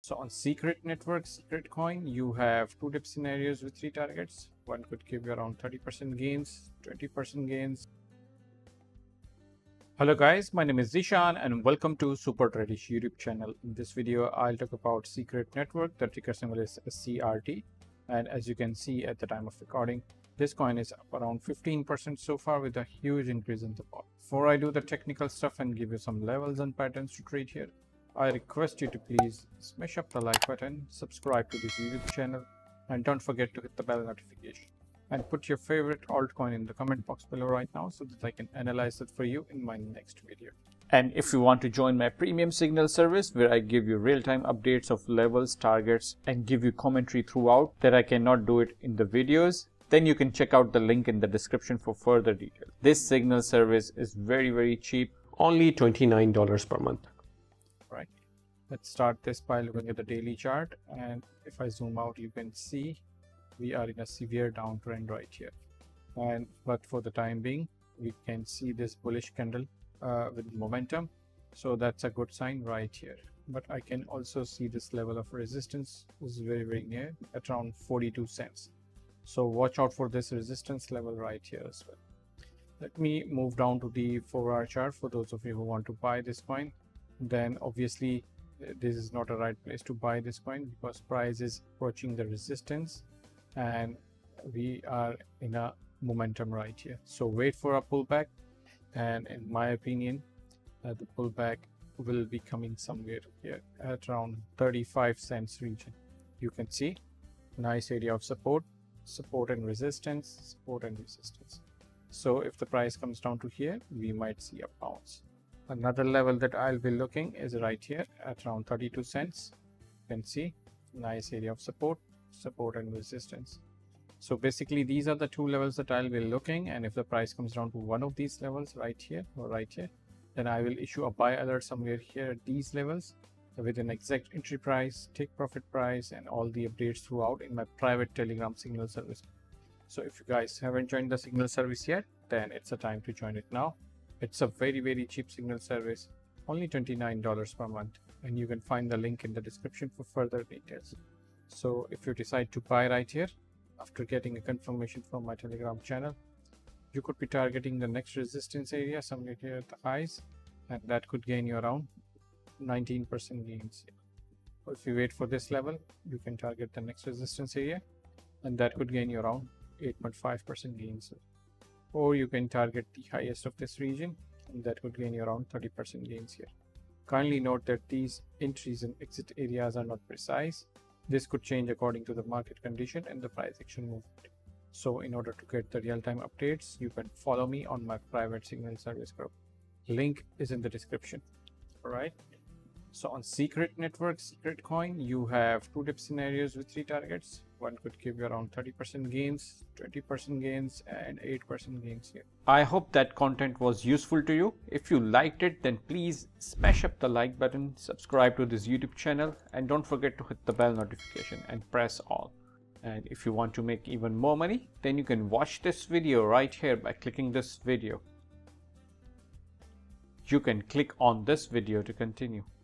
So on Secret Network, Secret Coin, you have two dip scenarios with 3 targets. One could give you around 30% gains, 20% gains. Hello guys, my name is Zishan and welcome to Super Tradish YouTube channel. In this video, I'll talk about Secret Network. The ticker symbol is CRT. And as you can see at the time of recording, this coin is up around 15% so far with a huge increase in the vol. Before I do the technical stuff and give you some levels and patterns to trade here, I request you to please smash up the like button, subscribe to this YouTube channel, and don't forget to hit the bell notification. And put your favorite altcoin in the comment box below right now so that I can analyze it for you in my next video. And if you want to join my premium signal service where I give you real-time updates of levels, targets, and give you commentary throughout that I cannot do it in the videos, then you can check out the link in the description for further details. This signal service is very cheap, only $29 per month. Right. Let's start this by looking at the daily chart, and if I zoom out, you can see we are in a severe downtrend right here. But for the time being, we can see this bullish candle with momentum, so that's a good sign right here. But I can also see this level of resistance is very near at around 42 cents. So watch out for this resistance level right here as well. Let me move down to the 4-hour chart for those of you who want to buy this coin. Then obviously this is not a right place to buy this coin because price is approaching the resistance and we are in a momentum right here. So wait for a pullback, and in my opinion the pullback will be coming somewhere here at around 35 cents region. You can see nice area of support and resistance, so if the price comes down to here, we might see a bounce. Another level that I'll be looking is right here at around 32 cents. You can see nice area of support and resistance. So basically these are the two levels that I'll be looking, and if the price comes down to one of these levels right here or right here, then I will issue a buy alert somewhere here at these levels with an exact entry price, take profit price, and all the updates throughout in my private Telegram signal service. So if you guys haven't joined the signal service yet, then it's a time to join it now. It's a very cheap signal service, only $29 per month, and you can find the link in the description for further details. So if you decide to buy right here after getting a confirmation from my Telegram channel, you could be targeting the next resistance area somewhere here at the highs, and that could gain you around 19% gains. If you wait for this level, you can target the next resistance area, and that could gain you around 8.5% gains. Or you can target the highest of this region, and that could gain you around 30% gains here. Kindly note that these entries and exit areas are not precise. This could change according to the market condition and the price action movement. So in order to get the real-time updates, you can follow me on my private signal service group. Link is in the description. Alright. So on Secret Network, Secret Coin, you have two dip scenarios with 3 targets. One could give you around 30% gains, 20% gains, and 8% gains here. I hope that content was useful to you. If you liked it, then please smash up the like button, subscribe to this YouTube channel, and don't forget to hit the bell notification and press all. And if you want to make even more money, then you can watch this video right here by clicking this video. You can click on this video to continue.